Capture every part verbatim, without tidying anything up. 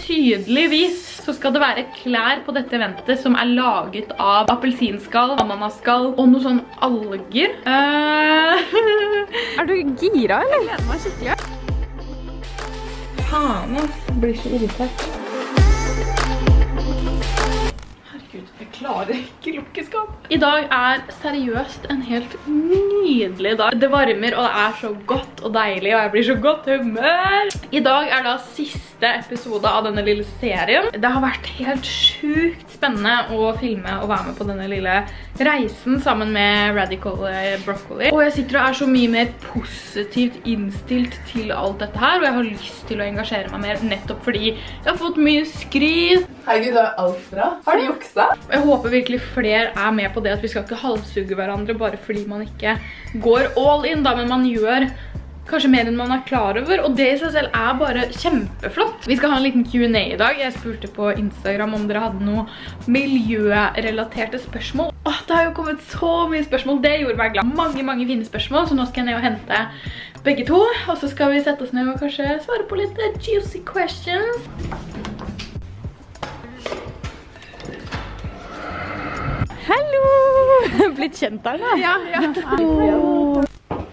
tydeligvis så skal det være klær på dette eventet som er laget av appelsinskall, ananasskall og noe sånn alger. Uh... Er du gira, eller? Jeg gleder meg skikkelig. Faen, ass. Jeg blir så irritert. Herregud, jeg klarer ikke lukkeskap. I dag er seriøst en helt nydelig dag. Det varmer, og det er så godt og deilig, og jeg blir så godt humør. I dag er da siste episode av denne lille serien. Det har vært helt sjukt spennende å filme og være med på denne lille reisen sammen med Radical Broccoli. Og jeg sitter og er så mye mer positivt innstilt til alt dette her, og jeg har lyst til å engasjere meg mer nettopp fordi jeg har fått mye skryt. Herregud, det er alt bra. Har du juksa? Jeg håper virkelig flere er med på det at vi skal ikke halshugge hverandre bare fordi man ikke går all in da, men man gjør kanskje mer enn man er klar over, og det i seg selv er bare kjempeflott. Vi skal ha en liten Q and A i dag. Jeg spurte på Instagram om dere hadde noe miljørelaterte spørsmål. Åh, det har jo kommet så mye spørsmål. Det gjorde meg glad. Mange, mange fine spørsmål, så nå skal jeg ned og hente begge to, og så skal vi sette oss ned og kanskje svare på litt juicy questions. Hallo! Blitt kjent her da? Ja, ja. Hallo.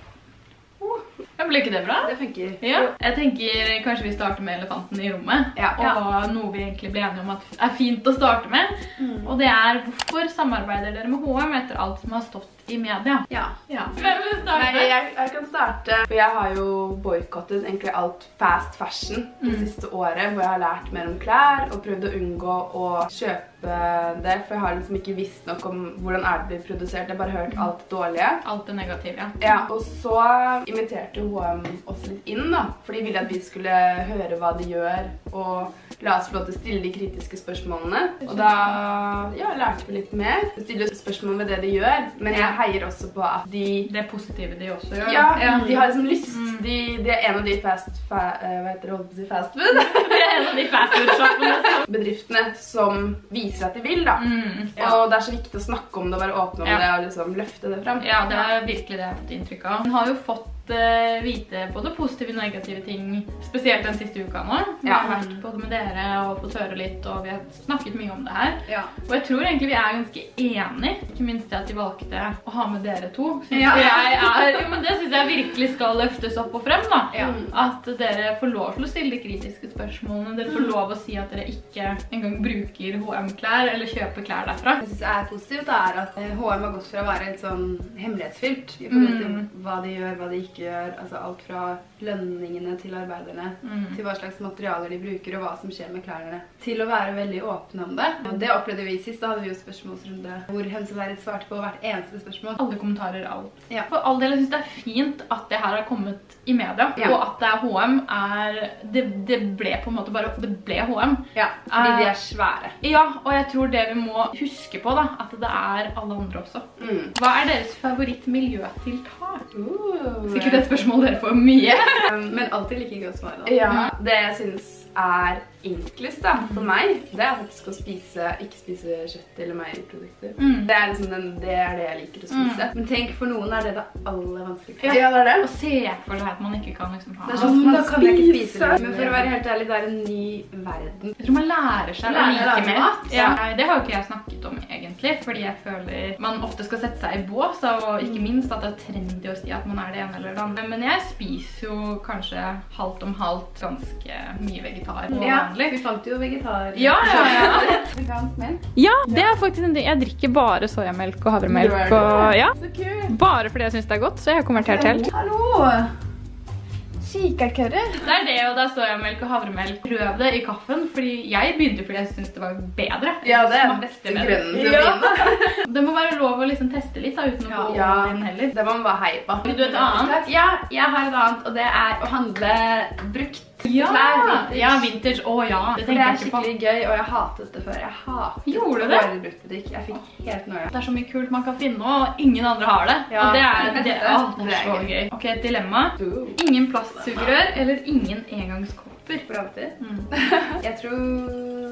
Ble ikke det bra? Det funker. Ja. Jeg tenker kanskje vi starter med elefanten i rommet. Ja. Og noe vi egentlig ble enige om at er fint å starte med. Mm. Og det er hvorfor samarbeider dere med H og M etter alt som har stått i media? Ja. Ja. Hvem vil starte? Nei, jeg, jeg kan starte. For jeg har jo boykottet egentlig alt fast fashion det mm. siste året, hvor jeg har lært mer om klær og prøvd å unngå å kjøpe det, for jeg har liksom ikke visst nok om hvordan er det blir produsert. Jeg har bare hørt alt dårlige. Alt det negative, ja. Ja, og så inviterte H og M oss litt inn da, for de ville at vi skulle høre hva de gjør, og la oss få lov til å stille de kritiske spørsmålene. Og da, ja, lærte vi litt mer. Vi stiller spørsmål ved det de gjør, men jeg heier også på at de... Det er positive de også gjør. Ja, ja, de har liksom lyst. Mm. De, de er en av de fast... Fa, hva heter det, holdt på å si fast food? Det er en av de fast food-shoppene. Bedriftene som viser at de vil da. Mm, ja. Og det er så viktig å snakke om det, å være åpne om ja. det, og liksom løfte det frem. Ja, det er virkelig det jeg har fått inntrykk av. Hun har jo fått vite både positive og negative ting, spesielt den siste uka nå. Vi ja. har vært både med dere og fått høre litt, og vi har snakket mye om det her. Ja. Og jeg tror egentlig vi er ganske enige, ikke minst det at de valgte å ha med dere to. Synes ja. jeg er, jo, men det synes jeg virkelig skal løftes opp og frem da. Ja. At dere får lov til å stille de kritiske spørsmålene, dere får lov å si at dere ikke engang bruker H og M-klær eller kjøper klær derfra. Jeg synes er positivt da, er at H og M har gått fra å være litt sånn hemmelighetsfylt i forhold til mm. hva de gjør, hva de ikke gjør, altså alt fra lønningene til arbeiderne, mm. til hva slags materialer de bruker og hva som skjer med klærne, til å være veldig åpne om det. Og det opplevde vi sist, da hadde vi jo spørsmålsrunde hvor Henseværet svarte på hvert eneste spørsmål. Alle kommentarer, alt. Ja. For all del, jeg synes det er fint at det her har kommet i media, ja. og at det er H og M er, det, det ble på en måte bare, det ble H og M. Ja, fordi uh, de er svære. Ja, og jeg tror det vi må huske på da, at det er alle andre også. Mm. Hva er deres favorittmiljøtiltak? Uh. Sikkert et spørsmål dere får mye. um, men alltid like gøy å svare da. Ja, det jeg synes er enklest da, for meg, det er faktisk å spise, ikke spise kjøtt eller meieriprodukter. Mm. Det er liksom den, det er det jeg liker å spise. Mm. Men tenk, for noen er det det aller vanskeligste. Ja, det er det. Å se for seg at man ikke kan liksom ha... Det er sånn, man kan jeg ikke spise det. Men for å være helt ærlig, det er en ny verden. Jeg tror man lærer seg å like mer. Mat. Ja. Nei, det har jo ikke jeg snakket om egentlig, fordi jeg føler man ofte skal sette seg i bås, og ikke minst at det er trendy å si at man er det ene eller det andre. Men jeg spiser jo kanskje halvt om halvt ganske mye vegetar og ja, vanlig. Vi fant jo vegetar. Ja, ja, ja. Vegansk melk. Ja, det er faktisk en ting. Jeg drikker bare sojamelk og havremelk. Og, ja. Så kult. Bare fordi jeg synes det er godt, så jeg har konvertert helt. Hallo! Kikertkurrer. Det er det, og det er sojamelk og havremelk. Prøv det i kaffen, fordi jeg begynte fordi jeg synes det var bedre. Ja, det er den beste grunnen til å begynne. Det må være lov å liksom teste litt da, uten å gå ja, inn heller. Det må man bare heie på. Vil du et annet? Ja, jeg har et annet, og det er å handle brukt. Ja, klær, vintage. Ja, vintage, å ja. Det, det er skikkelig gøy, og jeg hatet det før. Jeg hatet Gjorde du det? Bruktbutikk. Jeg fikk helt noe. Det er så mye kult man kan finne, og ingen andre har det. Ja, og det er, det, det, det, å, det er så gøy. Ok, et dilemma. Ingen plastsugerør eller ingen engangskopper. For alltid. Mm. Jeg tror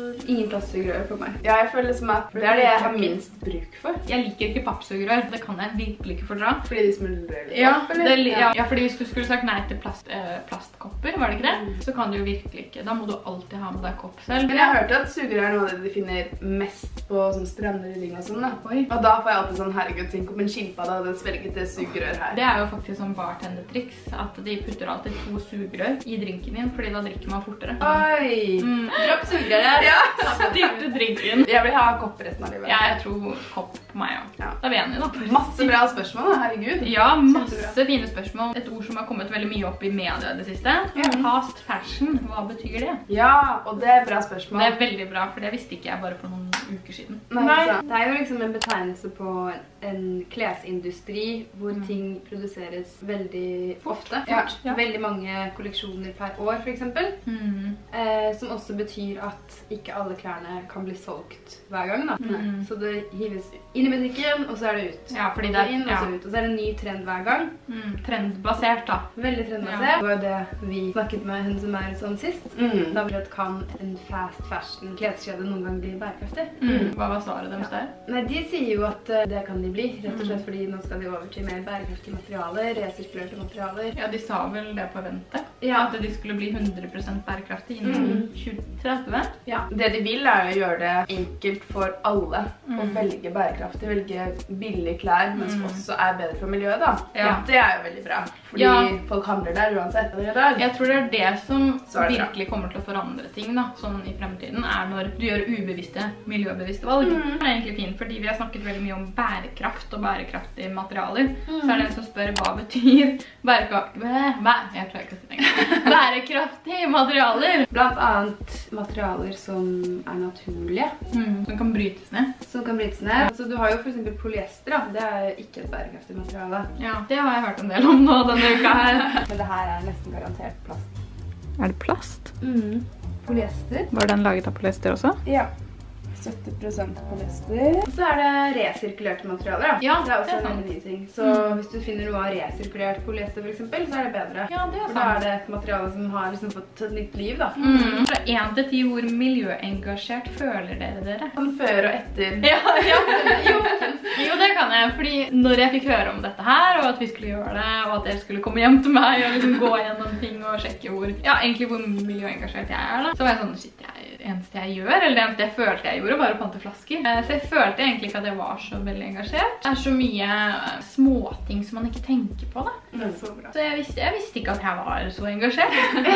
ingen plastsugerør på meg. Ja, jeg føler som at det er det jeg har minst bruk for. Jeg liker ikke pappsugerør, det kan jeg virkelig ikke fordra. Fordi de smuldrer litt ja, opp, eller? Det, ja, ja, fordi hvis du skulle sagt nei til plast, eh, plastkopper, var det ikke det? Mm. Så kan du jo virkelig ikke. Da må du alltid ha med deg kopp selv. Men jeg har hørt at sugerør er noe av det de finner mest på sånn strandrydding og sånn da. Oi. Og da får jeg alltid sånn, herregud, tenk om en skilpadde hadde svelget det sugerør her. Det er jo faktisk sånn bartendertriks, at de putter alltid to sugerør i drinken din, fordi da drikker man fortere. Oi! Mm. Dropp sugerør. Ja, styrte drinken. Jeg vil ha kopp resten av livet. Ja, jeg tror kopp på meg også. Ja. Da er vi enige da. Masse bra spørsmål da, herregud. Ja, masse fine spørsmål. Et ord som har kommet veldig mye opp i media det siste. Ja. Fast fashion, hva betyr det? Ja, og det er bra spørsmål. Det er veldig bra, for det visste ikke jeg bare for noen uker siden. Nei, Nei. Det er jo liksom en betegnelse på en klesindustri hvor mm. ting produseres veldig ofte. Ja. Ja. Veldig mange kolleksjoner per år, for eksempel. Mm. Eh, som også betyr at ikke alle klærne kan bli solgt hver gang. Da. Mm. Så det hives inn i butikken, og så er det ut. Ja, fordi det er inn, og så ut. Og så er det en ny trend hver gang. Mm. Trendbasert, da. Veldig trendbasert. Ja. Det var det vi snakket med henne som er sånn sist. Mm. Da var det at kan en fast fashion kleskjede noen gang bli bærekraftig. Mm. Hva var svaret deres der? Nei, de sier jo at uh, det kan de bli, rett og slett fordi nå skal de over til mer bærekraftige materialer, resirkulerte materialer. Ja, de sa vel det på ventet. Ja. At de skulle bli hundre prosent bærekraftig innen mm. tjue tretti. Ja. Det de vil er å gjøre det enkelt for alle mm. å velge bærekraftig, velge billige klær, men som mm. også er bedre for miljøet da. Ja. Ja, det er jo veldig bra, fordi ja. folk handler der uansett. Jeg tror det er det som det virkelig kommer til å forandre ting da, sånn i fremtiden, er når du gjør ubevisste, miljøbevisste valg. Mm. Det er egentlig fint, fordi vi har snakket veldig mye om bærekraft og bærekraftige materialer. Mm. Så er det en som spør hva betyr bærekraft... Bæ... Jeg klarer ikke å si det. Bærekraftige materialer! Blant annet materialer som er naturlige. Mm. Som kan brytes ned. Som kan brytes ned. Så du har jo for eksempel polyester da. Det er ikke et bærekraftig materiale. Ja, det har jeg hørt en del om nå denne uka her. Men det her er nesten garantert plast. Er det plast? Mm. Polyester. Var den laget av polyester også? Ja. sytti prosent polyester. Og så er det resirkulerte materialer. Da. Ja, det er også det er en ny ting. Så mm. hvis du finner noe av resirkulert polyester for eksempel, så er det bedre. Ja, det er sant. For da er det et materiale som har liksom fått et nytt liv da. Mm. Fra en til ti, hvor miljøengasjert føler dere dere? Sånn før og etter. Ja, ja. Jo, jo, det kan jeg. Fordi når jeg fikk høre om dette her, og at vi skulle gjøre det, og at dere skulle komme hjem til meg og liksom gå gjennom ting og sjekke hvor, ja, egentlig hvor miljøengasjert jeg er da, så var jeg sånn, shit, jeg eneste jeg gjør, eller det eneste jeg følte jeg gjorde, bare å pante flasker. Så jeg følte egentlig ikke at jeg var så veldig engasjert. Det er så mye småting som man ikke tenker på da. Det er så bra. Så jeg visste, jeg visste ikke at jeg var så engasjert.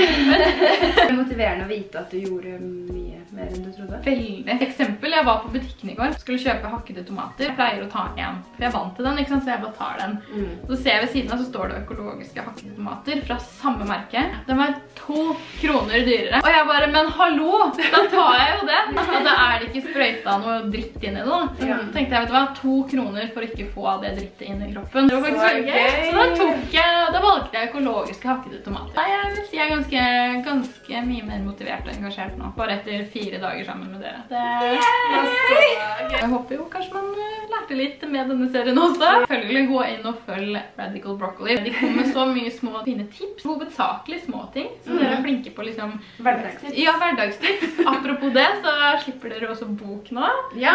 Det er motiverende å vite at du gjorde mye mer enn du trodde. Veldig. Eksempel, jeg var på butikken i går, skulle kjøpe hakkede tomater. Jeg pleier å ta en, for jeg er vant til den, ikke sant? Så jeg bare tar den. Mm. Så ser jeg ved siden av, så står det økologiske hakkede tomater fra samme merke. Den var to kroner dyrere. Og jeg bare, men hallo! Da tar jeg jo det. Og da er det ikke sprøyta noe dritt inn i det da. Ja. Så tenkte jeg, vet du hva, to kroner for ikke få av det drittet inn i kroppen. Det var faktisk veldig gøy. Så da tok jeg, da valgte jeg økologiske hakkede tomater. Nei, jeg vil si jeg er ganske, ganske mye mer motivert og engasjert nå. Bare etter fire dager sammen med dere. Det var så gøy. Jeg håper jo kanskje man lærte litt med denne serien også. Selvfølgelig gå inn og følg Radical Broccoli. De kommer med så mye små fine tips. Hovedsakelig små ting som dere er flinke på liksom... Hverdagstips. Ja, hverdagstips. Apropos det, så slipper dere også bok nå. Ja!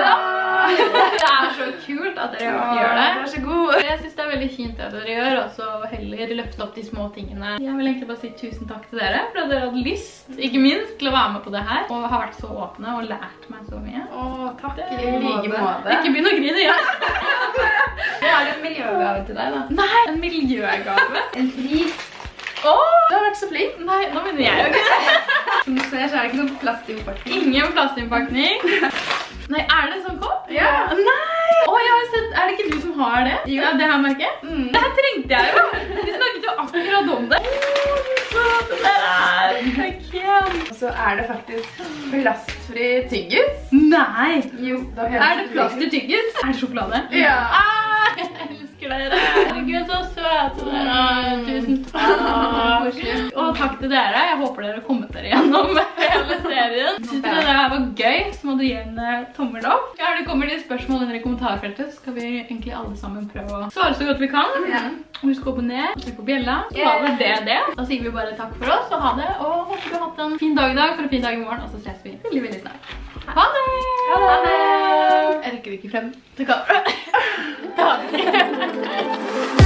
Det er så kult at dere ja, gjør det. Vær så god. Jeg synes det er veldig fint det dere gjør, og så heller løfte opp de små tingene. Jeg vil egentlig bare si tusen takk til dere, for at dere hadde lyst, ikke minst, til å være med på det her, og har vært så åpne og lært meg så mye. Åh, takk. Det er like måte. Ikke begynn å grine, ja. Jeg har en miljøgave til deg da. Nei, en miljøgave? En pris. Åh, du har vært så flink. Nei, nå begynner jeg å grine. Som du ser, så er det ikke noen plastinnpakning. Ingen plastinnpakning. Nei, er det en sånn kopp? Ja. Nei! Åh, jeg har sett, er det ikke du som har det? Jo. Ja, det her merket? Mm. Det her trengte jeg jo. Vi snakket jo akkurat om det. Åh, så det der er merket. Og så er det faktisk plastfri tyggis. Nei. Jo. Er det plast i tyggis? Er det sjokolade? Ja. Ah, jeg elsker elsker dere. Herregud, så søte dere. Tusen takk. Og takk til dere. Jeg håper dere har kommet dere gjennom hele serien. Synes dere det her var gøy, så må dere gi en tommel opp. Ja, det kommer de spørsmål under i kommentarfeltet, så skal vi egentlig alle sammen prøve å svare så godt vi kan. Ja. Husk å abonnere, og trykk på bjella. Så var det det det. Da sier vi bare takk for oss, og ha det. Og håper du har hatt en fin dag i dag, for en fin dag i morgen, og så ses vi veldig, veldig snart. Ha det! Ha det! Jeg rekker ikke frem til kamera. Ha det!